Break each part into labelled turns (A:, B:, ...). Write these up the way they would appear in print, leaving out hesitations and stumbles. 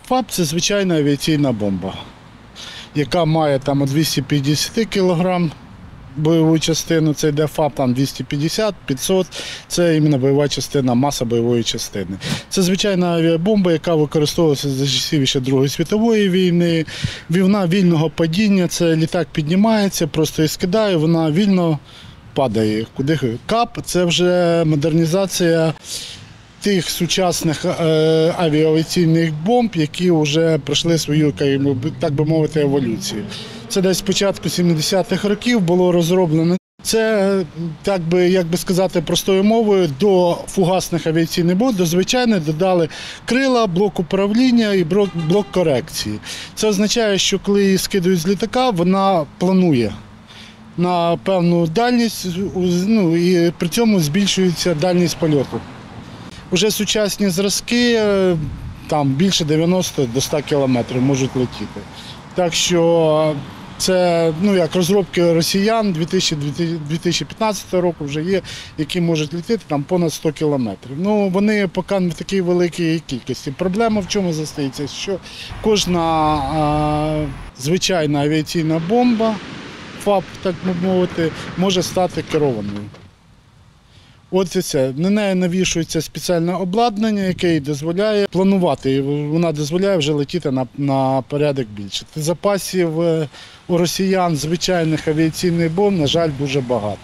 A: ФАП – це звичайна авіаційна бомба, яка має там від 250 кг бойову частину, це йде ФАП, там 250-500, це іменно бойова частина, маса бойової частини. Це звичайна авіабомба, яка використовувалася за часів ще Другої світової війни. Вона вільного падіння, це літак піднімається, просто і скидає, вона вільно падає. КАП – це вже модернізація тих сучасних авіаційних бомб, які вже пройшли свою, так би мовити, еволюцію. Це десь з початку 70-х років було розроблено. Це, як би сказати простою мовою, до фугасних авіаційних бомб, до звичайних додали крила, блок управління і блок корекції. Це означає, що коли її скидують з літака, вона планує на певну дальність, і при цьому збільшується дальність польоту. Уже сучасні зразки, там більше 90 до 100 кілометрів можуть летіти. Так що це, як розробки росіян 2015 року вже є, які можуть летіти там понад 100 кілометрів. Вони поки не в такій великій кількості. Проблема в чому застається, що кожна звичайна авіаційна бомба, ФАП, так мовити, може стати керованою. От і це. На неї навішується спеціальне обладнання, яке їй дозволяє планувати. Вона дозволяє вже летіти на порядок більше. Запасів у росіян звичайних авіаційних бомб, на жаль, дуже багато.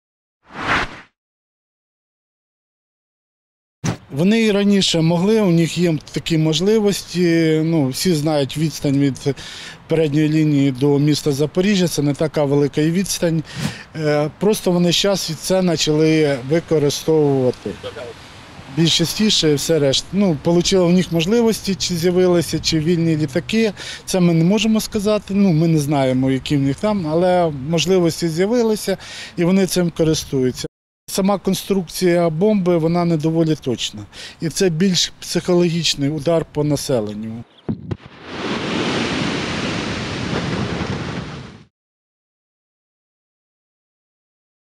A: Вони і раніше могли, у них є такі можливості. Всі знають відстань від передньої лінії до міста Запоріжжя, це не така велика відстань. Просто вони зараз це почали використовувати більш частіше і все решта. Отримали у них можливості, чи з'явилися, чи вільні літаки. Це ми не можемо сказати, ми не знаємо, які в них там, але можливості з'явилися і вони цим користуються. Сама конструкція бомби, вона не доволі точна. І це більш психологічний удар по населенню.